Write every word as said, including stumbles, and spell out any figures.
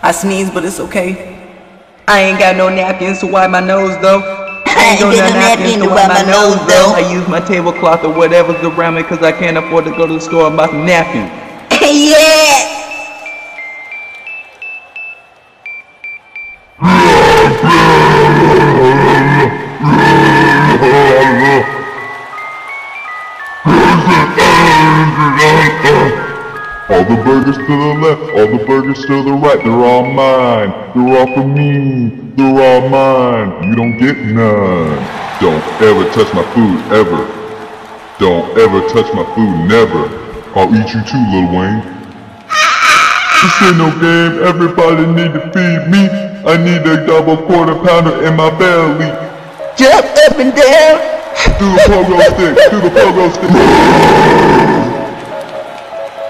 I sneeze, but it's okay. I ain't got no napkins to wipe my nose though. I ain't got no napkins to wipe my nose though. I use my tablecloth or whatever's around me cause I can't afford to go to the store and buy some napkins. Yeah! All the burgers to the left, all the burgers to the right, they're all mine, they're all for me, they're all mine, you don't get none. Don't ever touch my food, ever. Don't ever touch my food, never. I'll eat you too, Lil Wayne. This ain't no game, everybody need to feed me. I need a double quarter pounder in my belly. Jump up and down. Do the pogo stick, do the pogo stick.